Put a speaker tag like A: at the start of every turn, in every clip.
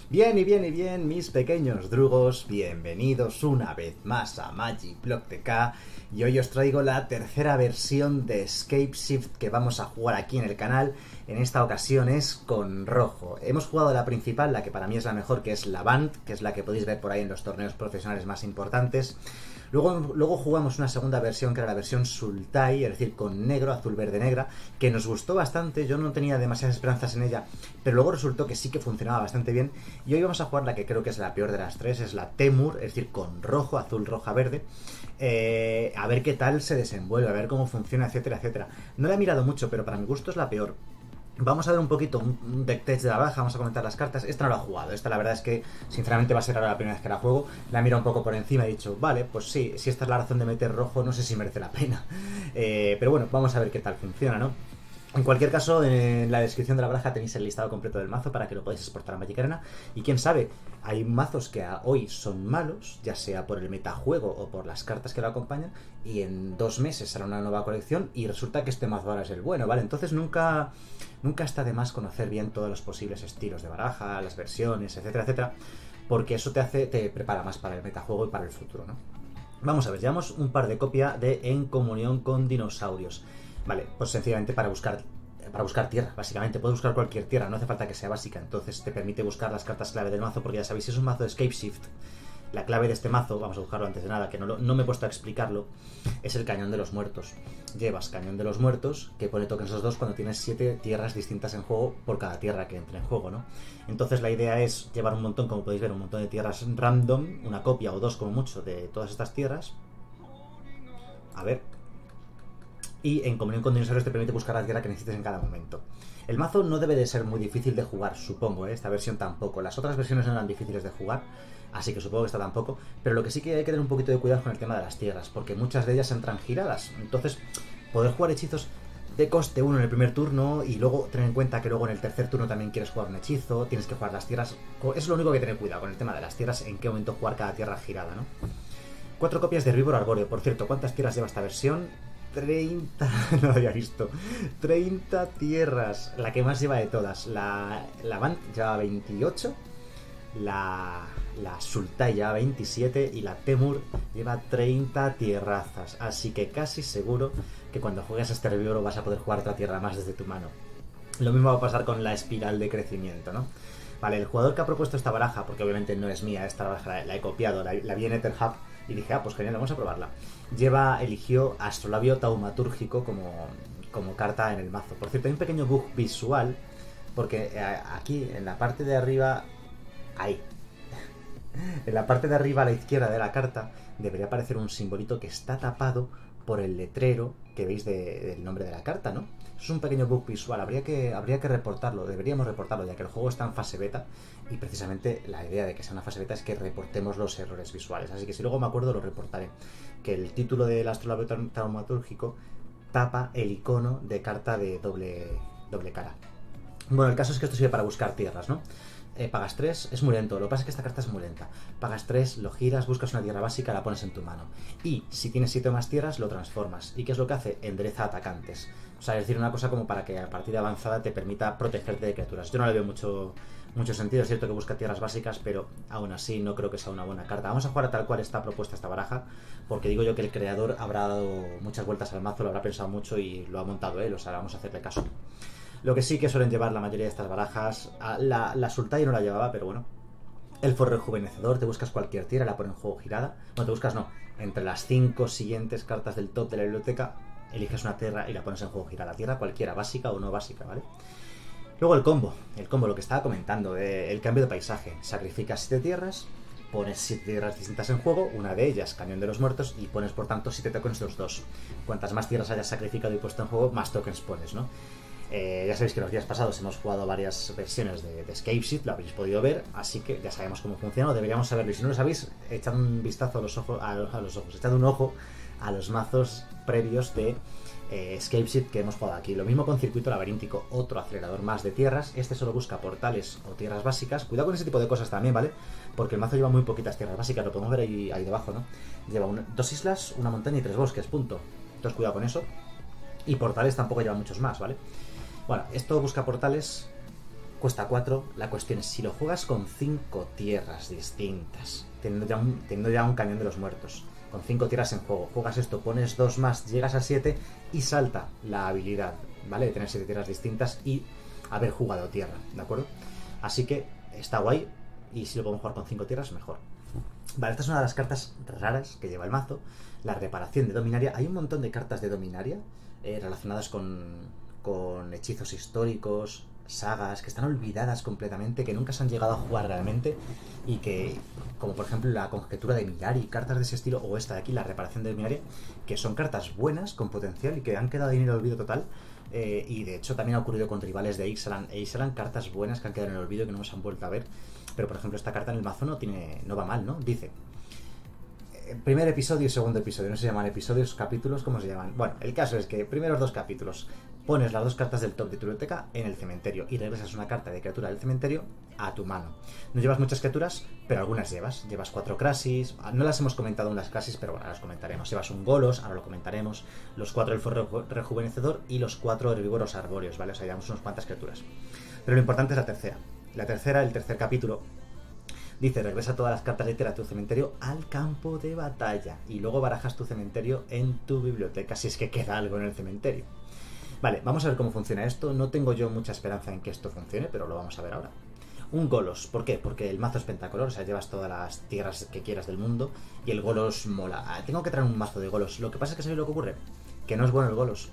A: Bien, mis pequeños drugos, bienvenidos una vez más a Magic Block TK y hoy os traigo la tercera versión de Escape Shift que vamos a jugar aquí en el canal. En esta ocasión es con rojo. Hemos jugado la principal, la que para mí es la mejor, que es la Band, que es la que podéis ver por ahí en los torneos profesionales más importantes. Luego jugamos una segunda versión que era la versión Sultai, es decir, con negro, azul, verde, negra, que nos gustó bastante. Yo no tenía demasiadas esperanzas en ella, pero luego resultó que sí que funcionaba bastante bien. Y hoy vamos a jugar la que creo que es la peor de las tres, es la Temur, es decir, con rojo, azul, roja, verde. A ver qué tal se desenvuelve, a ver cómo funciona, etcétera, etcétera. No la he mirado mucho, pero para mi gusto es la peor. Vamos a ver un poquito un backtest de la baraja, vamos a comentar las cartas. Esta no la he jugado, esta la verdad es que sinceramente va a ser ahora la primera vez que la juego. La he mirado un poco por encima y he dicho, vale, pues sí, si esta es la razón de meter rojo, no sé si merece la pena. Pero bueno, vamos a ver qué tal funciona, ¿no? En cualquier caso, en la descripción de la baraja tenéis el listado completo del mazo para que lo podáis exportar a Magic Arena. Y quién sabe, hay mazos que hoy son malos, ya sea por el metajuego o por las cartas que lo acompañan, y en 2 meses será una nueva colección y resulta que este mazo ahora es el bueno, ¿vale? Entonces nunca está de más conocer bien todos los posibles estilos de baraja, las versiones, etcétera, etcétera, porque eso te prepara más para el metajuego y para el futuro, ¿no? Vamos a ver, llevamos un par de copias de En Comunión con Dinosaurios. Vale, pues sencillamente para buscar tierra, básicamente. Puedes buscar cualquier tierra, no hace falta que sea básica. Entonces te permite buscar las cartas clave del mazo, porque ya sabéis, si es un mazo de Escape Shift, la clave de este mazo, vamos a buscarlo antes de nada, que no me he puesto a explicarlo, es el Cañón de los Muertos. Llevas Cañón de los Muertos, que pone tokens esos dos cuando tienes 7 tierras distintas en juego por cada tierra que entre en juego, ¿no? Entonces la idea es llevar un montón, como podéis ver, un montón de tierras random, una copia o dos como mucho de todas estas tierras. A ver. Y En Comunión con Dinosaurios te permite buscar la tierra que necesites en cada momento. El mazo no debe de ser muy difícil de jugar, supongo, ¿eh? Esta versión tampoco. Las otras versiones no eran difíciles de jugar, así que supongo que esta tampoco. Pero lo que sí que hay que tener un poquito de cuidado con el tema de las tierras, porque muchas de ellas entran giradas. Entonces, poder jugar hechizos de coste 1 en el primer turno y luego tener en cuenta que luego en el tercer turno también quieres jugar un hechizo, tienes que jugar las tierras. Eso es lo único que hay que tener cuidado con el tema de las tierras, en qué momento jugar cada tierra girada, ¿no? 4 copias de Herbívoro Arbóreo. Por cierto, ¿cuántas tierras lleva esta versión? 30, no lo había visto. 30 tierras, la que más lleva de todas. La Band lleva 28, la Sultai lleva 27 y la Temur lleva 30 tierrazas. Así que casi seguro que cuando juegues a este herbívoro vas a poder jugar otra tierra más desde tu mano. Lo mismo va a pasar con la espiral de crecimiento, ¿no? Vale, el jugador que ha propuesto esta baraja, porque obviamente no es mía, esta baraja la he copiado, la vi en Etherhub y dije, pues genial, vamos a probarla. Eligió Astrolabio Taumatúrgico como carta en el mazo. Por cierto, hay un pequeño bug visual, porque aquí, en la parte de arriba, ahí, en la parte de arriba a la izquierda de la carta, debería aparecer un simbolito que está tapado por el letrero que veis del nombre de la carta, ¿no? Es un pequeño bug visual, habría que reportarlo, deberíamos reportarlo, ya que el juego está en fase beta y precisamente la idea de que sea una fase beta es que reportemos los errores visuales, así que si luego me acuerdo lo reportaré, que el título del Astrolabio Taumatúrgico tapa el icono de carta de doble cara. Bueno, el caso es que esto sirve para buscar tierras, ¿no? Pagas 3, es muy lento, lo que pasa es que esta carta es muy lenta. Pagas 3, lo giras, buscas una tierra básica, la pones en tu mano. Y si tienes 7 o más tierras, lo transformas. ¿Y qué es lo que hace? Endereza atacantes. O sea, es decir, una cosa como para que a partida avanzada te permita protegerte de criaturas. Yo no le veo mucho sentido, es cierto que busca tierras básicas, pero aún así no creo que sea una buena carta. Vamos a jugar a tal cual está propuesta esta baraja, porque digo yo que el creador habrá dado muchas vueltas al mazo, lo habrá pensado mucho y lo ha montado él, o sea, vamos a hacerle caso. Lo que sí que suelen llevar la mayoría de estas barajas, la Sultai no la llevaba, pero bueno. Elfo Rejuvenecedor, te buscas cualquier tierra, la pones en juego girada. Bueno, te buscas no, entre las 5 siguientes cartas del top de la biblioteca, eliges una tierra y la pones en juego girada. Tierra cualquiera, básica o no básica, ¿vale? Luego el combo, lo que estaba comentando, el cambio de paisaje. Sacrificas 7 tierras, pones 7 tierras distintas en juego, una de ellas Cañón de los Muertos, y pones por tanto 7 tokens de los dos. Cuantas más tierras hayas sacrificado y puesto en juego, más tokens pones, ¿no? Ya sabéis que los días pasados hemos jugado varias versiones de Escape Shift, lo habréis podido ver, así que ya sabemos cómo funciona, o deberíamos saberlo. Y si no lo sabéis, echad un vistazo echad un ojo a los mazos previos de Escape Shift que hemos jugado aquí. Lo mismo con Circuito Laberíntico, otro acelerador más de tierras. Este solo busca portales o tierras básicas. Cuidado con ese tipo de cosas también, ¿vale? Porque el mazo lleva muy poquitas tierras básicas, lo podemos ver ahí debajo, ¿no? Lleva 2 islas, una montaña y 3 bosques, punto. Entonces cuidado con eso. Y portales tampoco lleva muchos más, ¿vale? Bueno, esto busca portales cuesta 4. La cuestión es si lo juegas con 5 tierras distintas, teniendo ya un cañón de los muertos, con 5 tierras en juego, juegas esto, pones 2 más, llegas a 7 y salta la habilidad, ¿vale? De tener 7 tierras distintas y haber jugado tierra, ¿de acuerdo? Así que está guay, y si lo podemos jugar con 5 tierras, mejor. Vale, esta es una de las cartas raras que lleva el mazo, la reparación de Dominaria. Hay un montón de cartas de Dominaria relacionadas con hechizos históricos, sagas, que están olvidadas completamente, que nunca se han llegado a jugar realmente, y que, como por ejemplo la conjetura de Mirari, cartas de ese estilo, o esta de aquí, la reparación de Mirari, que son cartas buenas, con potencial, y que han quedado ahí en el olvido total. Y de hecho también ha ocurrido con rivales de Ixalan cartas buenas que han quedado en el olvido y que no nos han vuelto a ver. Pero por ejemplo esta carta en el mazo no va mal, ¿no? Dice primer episodio y segundo episodio, no se llaman episodios, capítulos, ¿cómo se llaman? Bueno, el caso es que primeros 2 capítulos pones las 2 cartas del top de tu biblioteca en el cementerio y regresas una carta de criatura del cementerio a tu mano. No llevas muchas criaturas, pero algunas llevas 4 Krasis, no las hemos comentado en las Krasis, pero bueno, las comentaremos. Llevas un Golos, ahora lo comentaremos, los 4 Elfo Rejuvenecedor y los 4 Herbívoros Arbóreos, ¿vale? O sea, llevamos unas cuantas criaturas. Pero lo importante es la tercera. El tercer capítulo, dice, regresa todas las cartas de tierra a tu cementerio al campo de batalla y luego barajas tu cementerio en tu biblioteca si es que queda algo en el cementerio. Vale, vamos a ver cómo funciona esto. No tengo yo mucha esperanza en que esto funcione, pero lo vamos a ver ahora. Un Golos, ¿por qué? Porque el mazo es pentacolor, o sea, llevas todas las tierras que quieras del mundo y el Golos mola. Tengo que traer un mazo de Golos. Lo que pasa es que ¿sabéis lo que ocurre? Que no es bueno el Golos.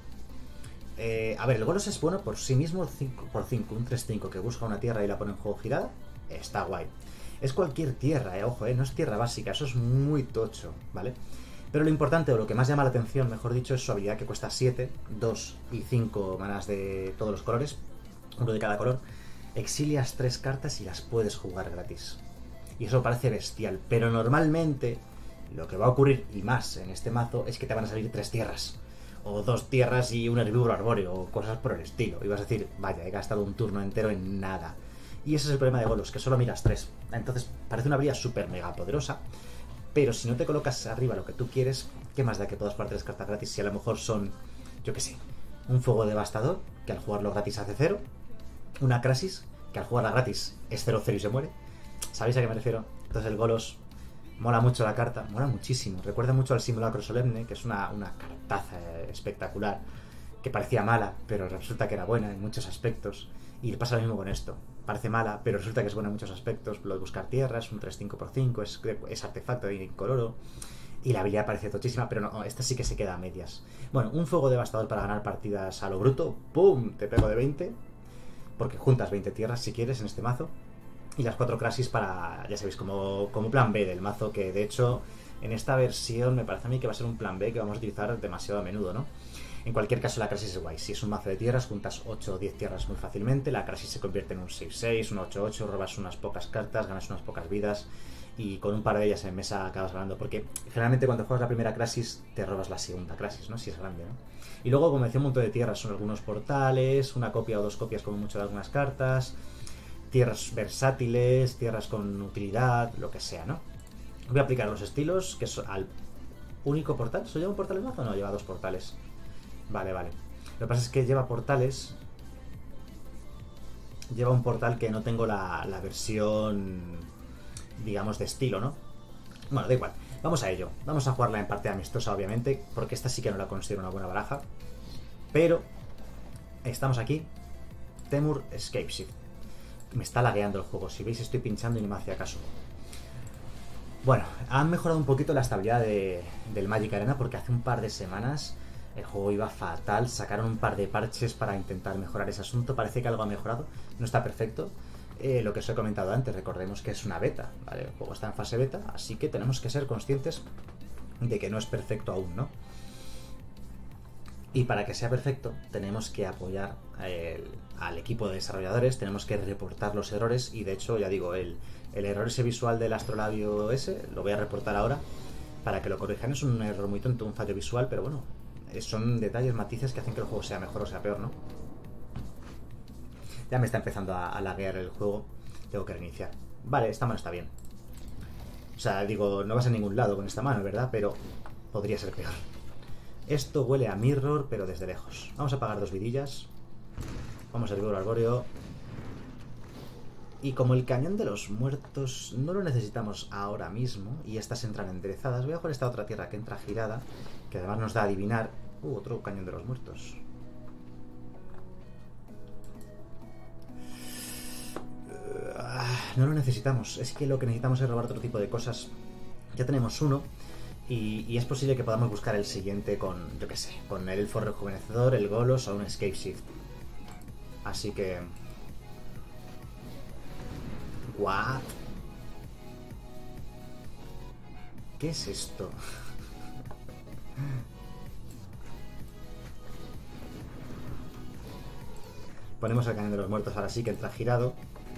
A: A ver, el Golos es bueno por sí mismo, 5x5, un 3-5 que busca una tierra y la pone en juego girada. Está guay. Es cualquier tierra, ojo, no es tierra básica, eso es muy tocho, ¿vale? Pero lo importante, o lo que más llama la atención, mejor dicho, es su habilidad, que cuesta 7, 2 y 5 manas de todos los colores, uno de cada color. Exilias 3 cartas y las puedes jugar gratis. Y eso parece bestial, pero normalmente lo que va a ocurrir, y más en este mazo, es que te van a salir 3 tierras. O 2 tierras y un herbívoro arbóreo, o cosas por el estilo. Y vas a decir, vaya, he gastado un turno entero en nada. Y ese es el problema de Golos, que solo miras 3. Entonces parece una habilidad súper mega poderosa, pero si no te colocas arriba lo que tú quieres, ¿qué más da que puedas jugar 3 cartas gratis si a lo mejor son, yo qué sé, un Fuego Devastador, que al jugarlo gratis hace 0, una Krasis, que al jugarla gratis es 0-0 y se muere? ¿Sabéis a qué me refiero? Entonces el Golos mola mucho la carta, mola muchísimo. Recuerda mucho al Simulacro Solemne, que es una cartaza espectacular, que parecía mala, pero resulta que era buena en muchos aspectos. Y pasa lo mismo con esto. Parece mala, pero resulta que es buena en muchos aspectos. Lo de buscar tierras, un 3-5x5, es artefacto de incoloro. Y la habilidad parece tochísima, pero no, esta sí que se queda a medias. Bueno, un Fuego Devastador para ganar partidas a lo bruto. ¡Pum! Te pego de 20. Porque juntas 20 tierras si quieres en este mazo. Y las 4 Krasis para, ya sabéis, como plan B del mazo, que de hecho en esta versión me parece a mí que va a ser un plan B que vamos a utilizar demasiado a menudo, ¿no? En cualquier caso la Krasis es guay. Si es un mazo de tierras, juntas 8 o 10 tierras muy fácilmente, la Krasis se convierte en un 6-6, un 8-8, robas unas pocas cartas, ganas unas pocas vidas y con un par de ellas en mesa acabas ganando, porque generalmente cuando juegas la primera Krasis te robas la segunda Krasis, ¿no? Si es grande, ¿no? Y luego, como decía, un montón de tierras, son algunos portales, una copia o 2 copias como mucho de algunas cartas, tierras versátiles, tierras con utilidad, lo que sea, ¿no? Voy a aplicar los estilos, que es al único portal. ¿Eso lleva un portal en mazo o no? Lleva 2 portales. Vale. Lo que pasa es que lleva portales. Lleva un portal que no tengo la versión, digamos, de estilo, ¿no? Bueno, da igual. Vamos a ello. Vamos a jugarla en parte amistosa, obviamente, porque esta sí que no la considero una buena baraja. Pero estamos aquí. Temur Escape Shift. Me está lagueando el juego. Si veis, estoy pinchando y no me hacía caso. Bueno, han mejorado un poquito la estabilidad del Magic Arena, porque hace un par de semanas el juego iba fatal. Sacaron un par de parches para intentar mejorar ese asunto. Parece que algo ha mejorado. No está perfecto. Lo que os he comentado antes, recordemos que es una beta, ¿vale? El juego está en fase beta, así que tenemos que ser conscientes de que no es perfecto aún, ¿no? Y para que sea perfecto tenemos que apoyar al equipo de desarrolladores, tenemos que reportar los errores y de hecho, ya digo, el error ese visual del astrolabio ese lo voy a reportar ahora para que lo corrijan. Es un error muy tonto, un fallo visual, pero bueno, son detalles, matices que hacen que el juego sea mejor o sea peor, ¿no? Ya me está empezando a laguear el juego, tengo que reiniciar. Vale, esta mano está bien. O sea, digo, no vas a ningún lado con esta mano, ¿verdad? Pero podría ser peor. Esto huele a mirror, pero desde lejos. Vamos a apagar 2 vidillas. Vamos al herbívoro arbóreo. Y como el cañón de los muertos no lo necesitamos ahora mismo y estas entran enderezadas, voy a jugar esta otra tierra que entra girada, que además nos da a adivinar... otro cañón de los muertos. No lo necesitamos. Es que lo que necesitamos es robar otro tipo de cosas. Ya tenemos uno y es posible que podamos buscar el siguiente con, yo qué sé, con el elfo rejuvenecedor, el Golos o un Escape Shift. Así que... ¿What? ¿Qué es esto? Ponemos el cañón de los muertos ahora sí que entra girado.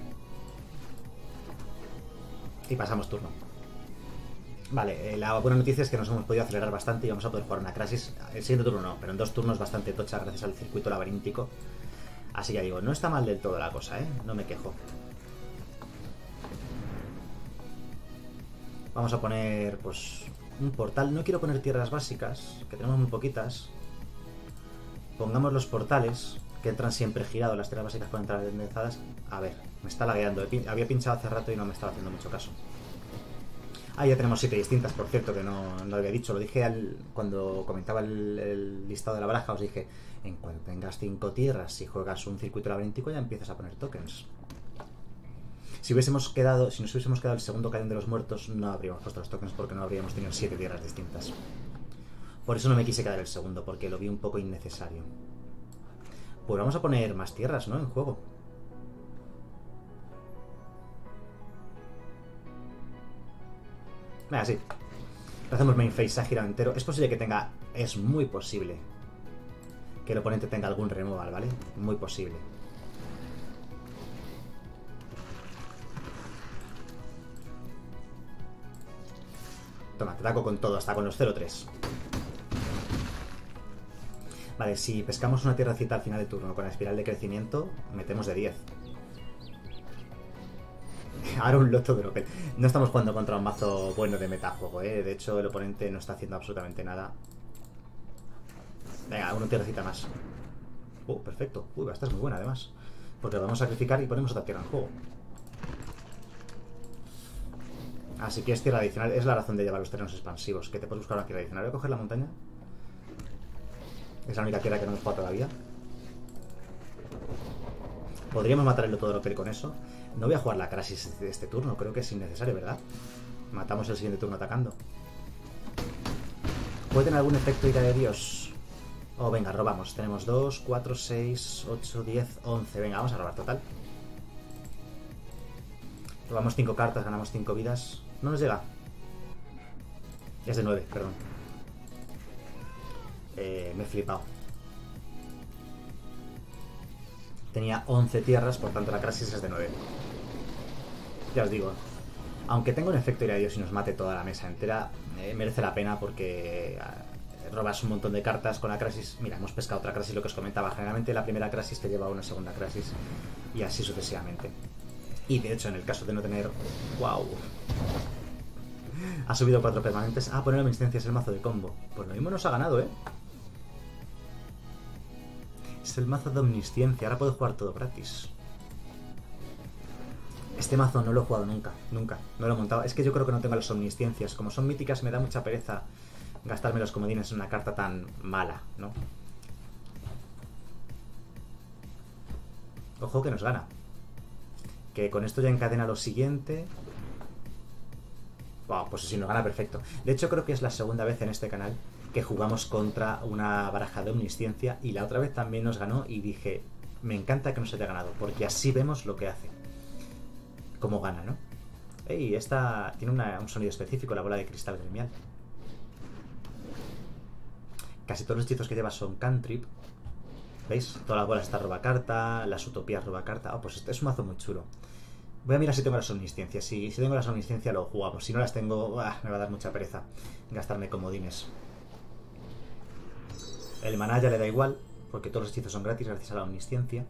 A: Y pasamos turno. Vale, la buena noticia es que nos hemos podido acelerar bastante y vamos a poder jugar una Crasis. El siguiente turno no, pero en 2 turnos bastante tocha gracias al circuito laberíntico. Así que digo, no está mal del todo la cosa, ¿eh? No me quejo. Vamos a poner, pues, un portal. No quiero poner tierras básicas, que tenemos muy poquitas. Pongamos los portales, que entran siempre girados. Las tierras básicas pueden entrar enderezadas. A ver, me está lagueando. Había pinchado hace rato y no me estaba haciendo mucho caso. Ah, ya tenemos 7 distintas, por cierto, que no lo había dicho. Lo dije cuando comentaba el listado de la baraja. Os dije, en cuanto tengas 5 tierras, si juegas un circuito laberíntico, ya empiezas a poner tokens. Si nos hubiésemos quedado el segundo cañón de los muertos, no habríamos puesto los tokens porque no habríamos tenido 7 tierras distintas. Por eso no me quise quedar el segundo, porque lo vi un poco innecesario. Pues vamos a poner más tierras, ¿no? En juego. Venga, sí. Hacemos main phase, se ha girado entero. Es posible que tenga... Es muy posible que el oponente tenga algún removal, ¿vale? Muy posible. Toma, te ataco con todo, hasta con los 0-3. Vale, si pescamos una tierracita al final de turno con la espiral de crecimiento, metemos de 10. Ahora un loto de Europel. No estamos jugando contra un mazo bueno de metajuego, ¿eh? De hecho, el oponente no está haciendo absolutamente nada. Venga, una tierracita más. Perfecto. Esta es muy buena, además. Porque lo vamos a sacrificar y ponemos otra tierra en juego. Así que es tierra adicional. Es la razón de llevar los terrenos expansivos. Que te puedes buscar una tierra adicional. Voy a coger la montaña. Es la única tierra que no hemos jugado todavía. Podríamos matar el loto de Europel con eso. No voy a jugar la Crasis de este turno. Creo que es innecesario, ¿verdad? Matamos el siguiente turno atacando. ¿Puede tener algún efecto ira de Dios? Venga, robamos. Tenemos 2, 4, 6, 8, 10, 11. Venga, vamos a robar total. Robamos 5 cartas, ganamos 5 vidas. No nos llega. Es de 9, perdón. Me he flipado. Tenía 11 tierras, por tanto la Crasis es de 9. Ya os digo, aunque tenga un efecto ira de Dios y nos mate toda la mesa entera, merece la pena porque robas un montón de cartas con la Crasis. Mira, hemos pescado otra Crasis, lo que os comentaba. Generalmente la primera Crasis te lleva a una segunda Crasis y así sucesivamente. Y de hecho, en el caso de no tener... ¡Wow! Ha subido 4 permanentes. Poner omnisciencia es el mazo de combo. Pues lo mismo nos ha ganado, ¿eh? Es el mazo de omnisciencia. Ahora puedo jugar todo gratis. Este mazo no lo he jugado nunca. Nunca. No lo he montado. Es que yo creo que no tengo las omnisciencias. Como son míticas, me da mucha pereza gastarme los comodines en una carta tan mala, ¿no? Ojo que nos gana. Que con esto ya encadena lo siguiente. Pues si nos gana, perfecto. De hecho, creo que es la segunda vez en este canal que jugamos contra una baraja de omnisciencia. Y la otra vez también nos ganó y dije, me encanta que nos haya ganado, porque así vemos lo que hace. Cómo gana, ¿no? Esta tiene un sonido específico, la bola de cristal gremial. Casi todos los hechizos que lleva son cantrip. ¿Veis? Todas las bolas está roba carta, las utopías roba carta. Pues este es un mazo muy chulo. Voy a mirar si tengo las omnisciencias. Si tengo las omnisciencias lo jugamos. Si no las tengo, me va a dar mucha pereza gastarme comodines. El maná ya le da igual, porque todos los hechizos son gratis gracias a la omnisciencia.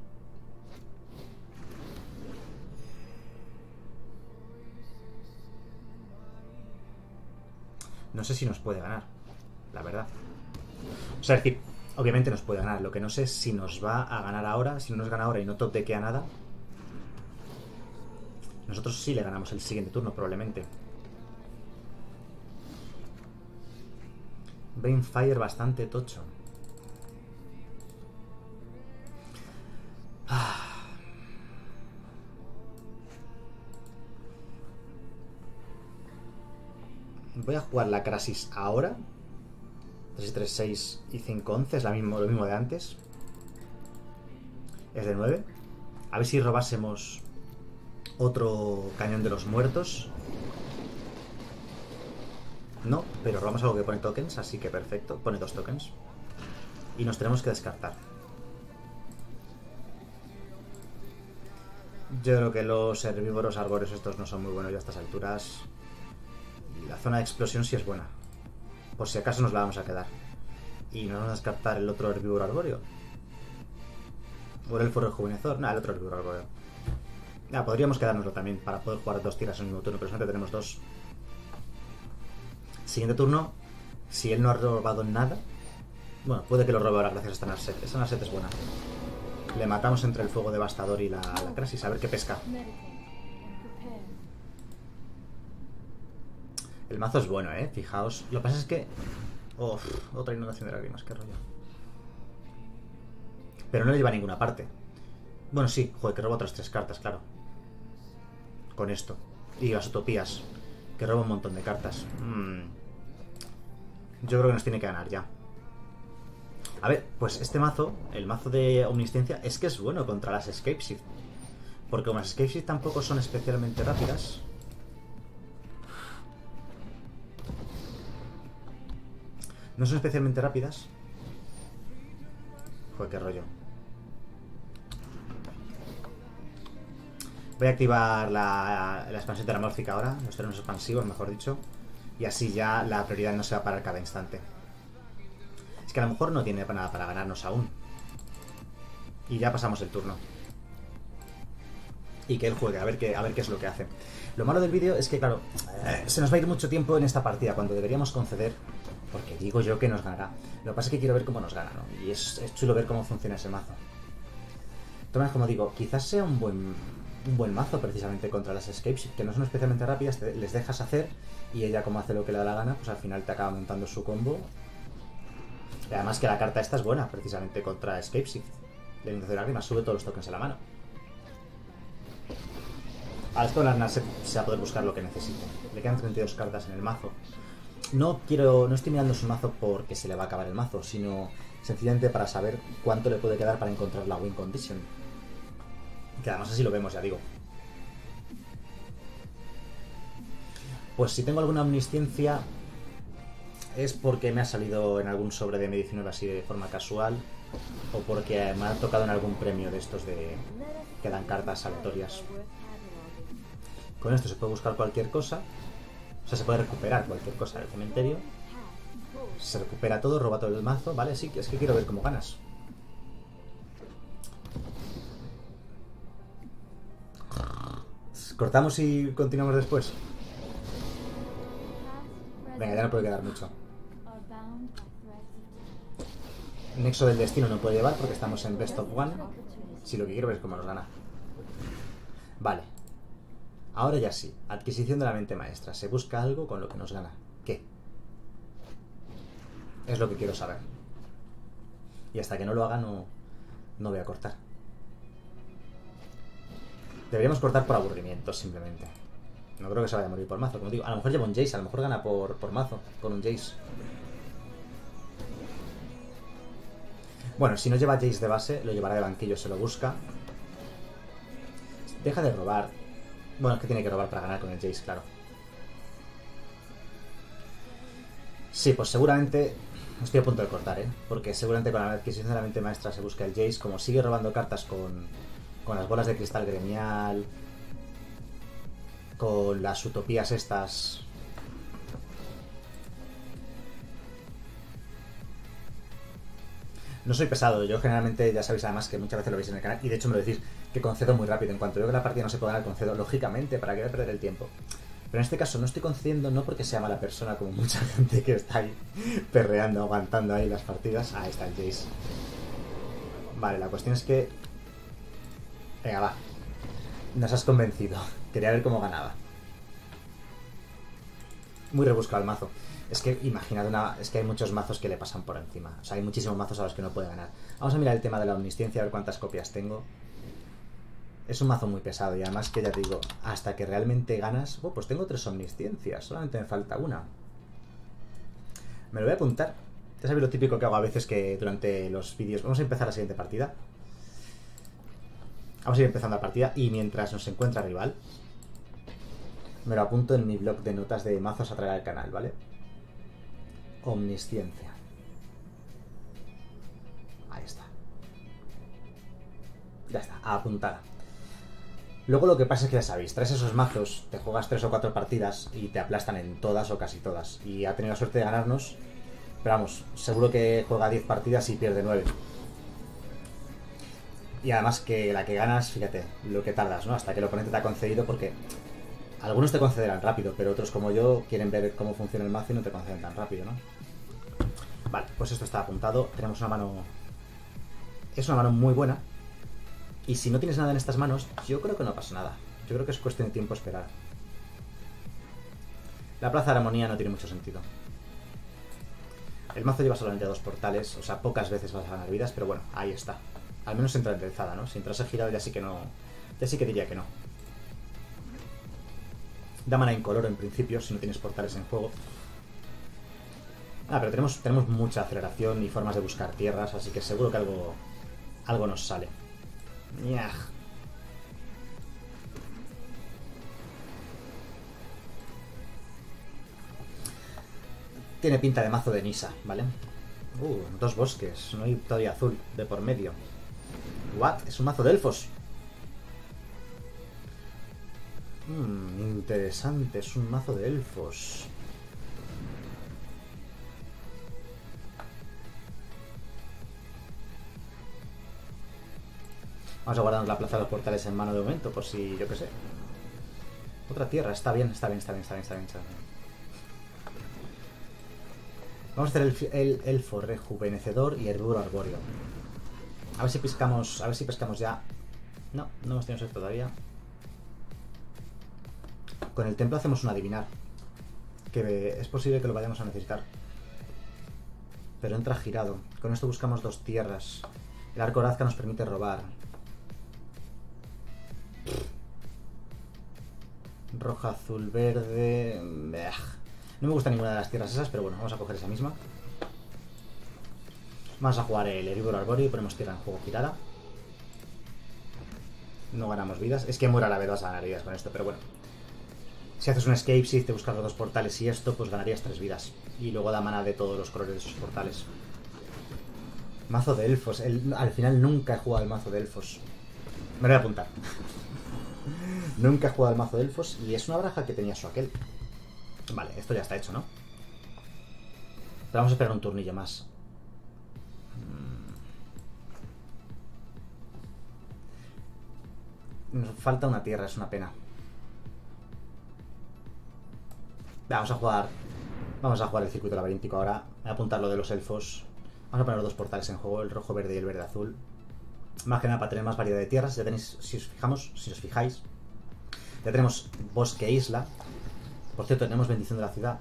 A: No sé si nos puede ganar, la verdad. O sea, es decir, obviamente nos puede ganar. Lo que no sé es si nos va a ganar ahora. Si no nos gana ahora y no top deckea nada. Nosotros sí le ganamos el siguiente turno, probablemente. Brainfire bastante tocho. Voy a jugar la Crasis ahora. 3, 3, 6 y 5, 11. Es lo mismo de antes. Es de 9. A ver si robásemos otro cañón de los muertos. No, pero robamos algo que pone tokens, así que perfecto. Pone 2 tokens. Y nos tenemos que descartar. Yo creo que los herbívoros arbóreos estos no son muy buenos ya a estas alturas. Y la zona de explosión sí es buena. Por si acaso nos la vamos a quedar. Y nos vamos a descartar el otro herbívoro arbóreo. O el elfo rejuvenecedor. No, el otro herbívoro arbóreo. Ya, podríamos quedárnoslo también para poder jugar 2 tiras en el mismo turno, pero solamente tenemos 2. Siguiente turno, si él no ha robado nada. Bueno, puede que lo robe ahora gracias a esta Narset. Esta Narset es buena. Le matamos entre el fuego devastador y la Crasis, a ver qué pesca. El mazo es bueno, fijaos. Lo que pasa es que... otra inundación de lágrimas, qué rollo. Pero no le lleva a ninguna parte. Bueno, sí, joder, que roba otras 3 cartas, claro. Con esto. Y las utopías, que roba un montón de cartas. Yo creo que nos tiene que ganar ya. A ver, pues este mazo, el mazo de Omnisciencia, es que es bueno contra las Escape Shift. Porque como las Escape Shift tampoco son especialmente rápidas... No son especialmente rápidas. Joder, qué rollo. Voy a activar la expansión teramórfica ahora, los terrenos expansivos, mejor dicho. Y así ya la prioridad no se va a parar cada instante. Es que a lo mejor no tiene nada para ganarnos aún. Y ya pasamos el turno. Y que él juegue, a ver qué es lo que hace. Lo malo del vídeo es que, claro, se nos va a ir mucho tiempo en esta partida, cuando deberíamos conceder, porque digo yo que nos ganará. Lo que pasa es que quiero ver cómo nos gana, ¿no? Y es chulo ver cómo funciona ese mazo. Entonces, como digo, quizás sea un buen mazo precisamente contra las Escapes, que no son especialmente rápidas, les dejas hacer y ella, como hace lo que le da la gana, pues al final te acaba montando su combo. Y además que la carta esta es buena precisamente contra Escape Shift. La inundación de lágrimas sube todos los tokens a la mano. Ahora esto la Narset se va a poder buscar lo que necesite. Le quedan 32 cartas en el mazo. No estoy mirando su mazo porque se le va a acabar el mazo, sino sencillamente para saber cuánto le puede quedar para encontrar la win condition. Que además así lo vemos, ya digo. Pues si tengo alguna omnisciencia es porque me ha salido en algún sobre de medicina así de forma casual, o porque me ha tocado en algún premio de estos que dan cartas aleatorias. Con esto se puede buscar cualquier cosa. O sea, se puede recuperar cualquier cosa del cementerio. Se recupera todo, roba todo el mazo, ¿vale? Sí, es que quiero ver cómo ganas. ¿Cortamos y continuamos después? Venga, ya no puede quedar mucho. Nexo del destino no puede llevar porque estamos en Best of One. Si lo que quiero ver es cómo nos gana. Vale. Ahora ya sí. Adquisición de la mente maestra. Se busca algo con lo que nos gana. ¿Qué? Es lo que quiero saber. Y hasta que no lo haga no voy a cortar. Deberíamos cortar por aburrimiento, simplemente. No creo que se vaya a morir por mazo. Como digo, a lo mejor lleva un Jace. A lo mejor gana por mazo con un Jace. Bueno, si no lleva Jace de base, lo llevará de banquillo, se lo busca. Deja de robar. Bueno, es que tiene que robar para ganar con el Jace, claro. Sí, pues seguramente... Estoy a punto de cortar, porque seguramente con la adquisición de la mente maestra se busca el Jace. Como sigue robando cartas con las bolas de cristal gremial, con las utopías estas... No soy pesado, yo generalmente ya sabéis además que muchas veces lo veis en el canal y de hecho me lo decís que concedo muy rápido. En cuanto veo que la partida no se puede ganar, concedo, lógicamente, para que voy a perder el tiempo. Pero en este caso no estoy concediendo no porque sea mala persona como mucha gente que está ahí perreando, aguantando ahí las partidas. Ah, está el Jace. Vale, la cuestión es que... Venga, va. Nos has convencido. Quería ver cómo ganaba. Muy rebuscado el mazo. Es que imaginad es que hay muchos mazos que le pasan por encima. O sea, hay muchísimos mazos a los que no puede ganar. Vamos a mirar el tema de la omnisciencia, a ver cuántas copias tengo. Es un mazo muy pesado y además que ya te digo, hasta que realmente ganas... Oh, pues tengo 3 omnisciencias, solamente me falta una. Me lo voy a apuntar. Ya sabéis lo típico que hago a veces que durante los vídeos... Vamos a empezar la siguiente partida. Vamos a ir empezando la partida y mientras nos encuentra rival, me lo apunto en mi blog de notas de mazos a traer al canal, ¿vale? Omnisciencia. Ahí está. Ya está, apuntada. Luego lo que pasa es que ya sabéis, traes esos mazos, te juegas 3 o 4 partidas y te aplastan en todas o casi todas. Y ha tenido la suerte de ganarnos, pero vamos, seguro que juega 10 partidas y pierde 9. Y además que la que ganas, fíjate, lo que tardas, ¿no? Hasta que el oponente te ha concedido, porque algunos te concederán rápido, pero otros como yo quieren ver cómo funciona el mazo y no te conceden tan rápido, ¿no? Vale, pues esto está apuntado. Tenemos una mano... Es una mano muy buena. Y si no tienes nada en estas manos, yo creo que no pasa nada. Yo creo que es cuestión de tiempo esperar. La plaza de armonía no tiene mucho sentido. El mazo lleva solamente 2 portales, o sea, pocas veces vas a ganar vidas, pero bueno, ahí está. Al menos entra enderezada, ¿no? Si entrase girado ya sí que no... Ya sí que diría que no. Da mana incoloro en principio, si no tienes portales en juego. Ah, pero tenemos mucha aceleración y formas de buscar tierras, así que seguro que algo nos sale. ¡Niaj! Tiene pinta de mazo de Nisa, ¿vale? 2 bosques, no hay todavía azul de por medio. ¿What? Es un mazo de elfos. Interesante, es un mazo de elfos. Vamos a guardarnos la plaza de los portales en mano de momento, por si, yo qué sé. Otra tierra, está bien. Vamos a hacer el elfo rejuvenecedor y herbívoro arbóreo. A ver si pescamos ya. No hemos tenido suerte todavía. Con el templo hacemos un adivinar, que es posible que lo vayamos a necesitar. Pero entra girado. Con esto buscamos 2 tierras. El arco Orazca nos permite robar. Roja, azul, verde... No me gusta ninguna de las tierras esas, pero bueno, vamos a coger esa misma. Vamos a jugar el herbívoro arbóreo y ponemos tierra en juego girada. No ganamos vidas. Es que muy rara vez vas a ganar vidas con esto, pero bueno. Si haces un escape, si te buscas los 2 portales y esto, pues ganarías 3 vidas. Y luego da mana de todos los colores de esos portales. Mazo de elfos. Al final nunca he jugado el mazo de elfos. Me lo voy a apuntar. Nunca he jugado el mazo de elfos y es una baraja que tenía su aquel. Vale, esto ya está hecho, ¿no? Pero vamos a esperar un turnillo más. Nos falta una tierra, es una pena. Vamos a jugar el circuito laberíntico ahora. Voy a apuntar lo de los elfos. Vamos a poner los 2 portales en juego, el rojo verde y el verde azul. Más que nada para tener más variedad de tierras. Ya tenéis, si os fijáis, ya tenemos bosque e isla. Por cierto, tenemos bendición de la ciudad.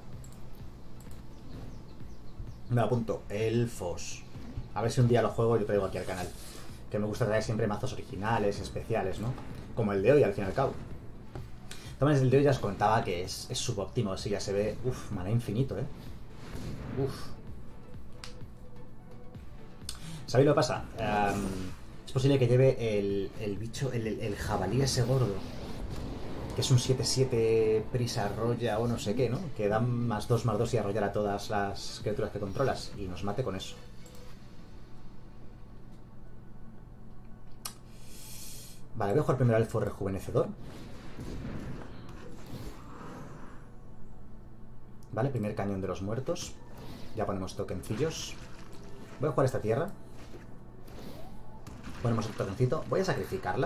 A: Me lo apunto, elfos. A ver si un día lo juego y lo traigo aquí al canal. Que me gusta traer siempre mazos originales, especiales, ¿no? Como el de hoy, al fin y al cabo. Entonces, el de hoy ya os contaba que es subóptimo. Si ya se ve... Uf, mana infinito, ¿eh? Uf. ¿Sabéis lo que pasa? Es posible que lleve el bicho, el jabalí ese gordo. Que es un 7-7 prisa arrolla o no sé qué, ¿no? Que da +2/+2 y arrollar a todas las criaturas que controlas. Y nos mate con eso. Vale, voy a jugar primero al elfo rejuvenecedor. Vale, primer cañón de los muertos. Ya ponemos tokencillos. Voy a jugar esta tierra. Ponemos el tokencito. Voy a sacrificarla.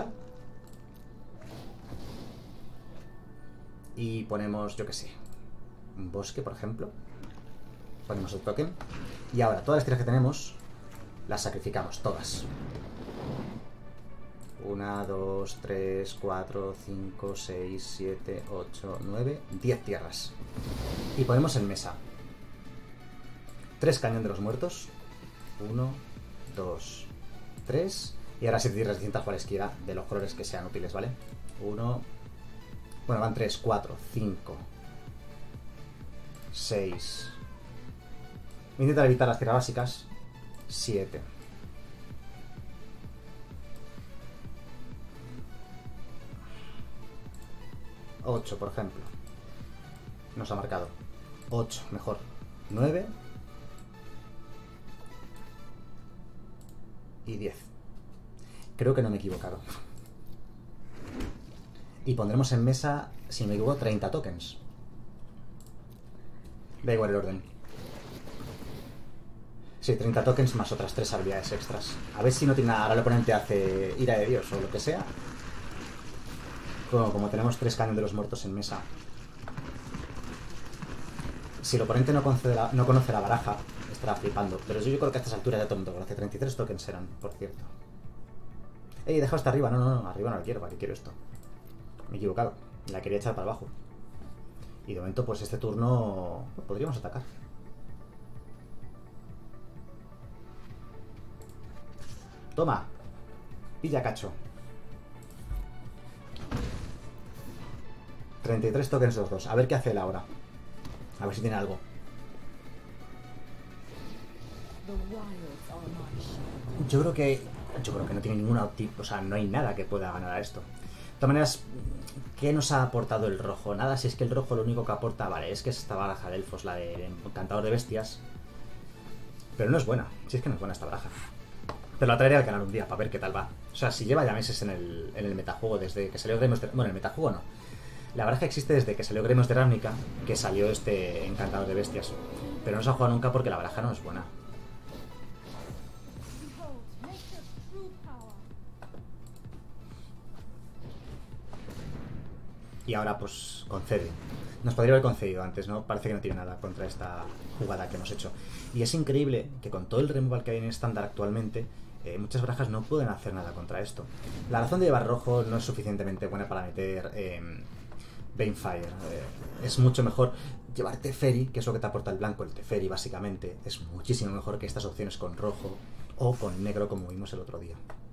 A: Y ponemos, yo qué sé, un bosque, por ejemplo. Ponemos el token. Y ahora, todas las tierras que tenemos las sacrificamos, todas. 1, 2, 3, 4, 5, 6, 7, 8, 9, 10 tierras. Y ponemos en mesa 3 cañón de los muertos. 1, 2, 3. Y ahora 7 tierras distintas cualesquiera de los colores que sean útiles, ¿vale? 1. Bueno, van 3, 4, 5, 6. Voy a intentar evitar las tierras básicas. 7. 8, por ejemplo. Nos ha marcado 8, mejor 9 y 10. Creo que no me he equivocado. Y pondremos en mesa, si no me equivoco, 30 tokens. Da igual el orden. Sí, 30 tokens más otras 3 habilidades extras. A ver si no tiene nada. Ahora el oponente hace ira de Dios o lo que sea. Como tenemos 3 cañones de los muertos en mesa. Si el oponente no conoce la baraja, estará flipando. Pero yo creo que a estas alturas ya todo el mundo conoce. 33 tokens eran, por cierto. ¡Ey, deja hasta arriba! No, arriba no la quiero, ¿para qué quiero esto? Me he equivocado. La quería echar para abajo. Y de momento, pues este turno podríamos atacar. Toma. Pilla cacho. 33 tokens los dos. A ver qué hace él ahora. A ver si tiene algo. Yo creo que no tiene ninguna... O sea, no hay nada que pueda ganar a esto. De todas maneras, ¿qué nos ha aportado el rojo? Nada, si es que el rojo lo único que aporta... Vale, es que es esta baraja de elfos, la de encantador de bestias. Pero no es buena. Si es que no es buena esta baraja. Pero la traeré al canal un día para ver qué tal va. O sea, si lleva ya meses en el metajuego desde que salió Gremos de... Bueno, el metajuego no. La baraja existe desde que salió Gremos de Ravnica, que salió este encantador de bestias. Pero no se ha jugado nunca porque la baraja no es buena. Y ahora pues concede. Nos podría haber concedido antes, ¿no? Parece que no tiene nada contra esta jugada que hemos hecho. Y es increíble que con todo el removal que hay en estándar actualmente, muchas barajas no pueden hacer nada contra esto. La razón de llevar rojo no es suficientemente buena para meter Banefire. Es mucho mejor llevar Teferi, que es lo que te aporta el blanco. El Teferi básicamente es muchísimo mejor que estas opciones con rojo o con negro como vimos el otro día.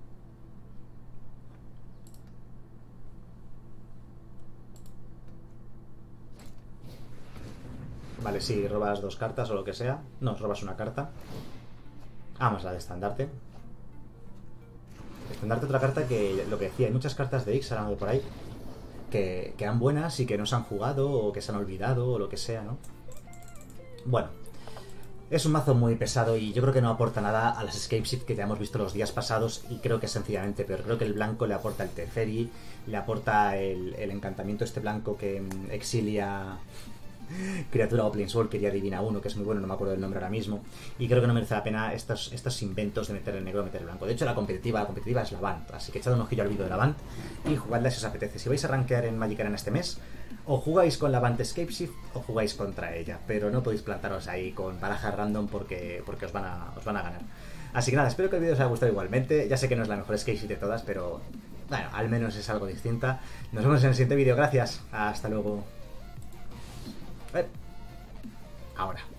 A: Vale, sí, robas 2 cartas o lo que sea. No, robas una carta. Vamos a la de estandarte. Estandarte, otra carta que, lo que decía, hay muchas cartas de Ixalan de por ahí que eran buenas y que no se han jugado o que se han olvidado o lo que sea, ¿no? Bueno, es un mazo muy pesado y yo creo que no aporta nada a las Escape Shift que ya hemos visto los días pasados y creo que es sencillamente peor. Creo que el blanco le aporta el Teferi, le aporta el encantamiento este blanco que exilia criatura o Planeswalker, quería Divina 1, que es muy bueno, no me acuerdo del nombre ahora mismo, y creo que no merece la pena estos inventos de meter el negro o meter el blanco. De hecho, la competitiva es la Bant, así que echad un ojillo al vídeo de la Bant y jugadla si os apetece. Si vais a rankear en Magic Arena este mes, o jugáis con la Bant Escape Shift o jugáis contra ella, pero no podéis plantaros ahí con barajas random porque os van a ganar. Así que nada, espero que el vídeo os haya gustado igualmente. Ya sé que no es la mejor Escape Shift de todas, pero bueno, al menos es algo distinta. Nos vemos en el siguiente vídeo, gracias, hasta luego. Ahora.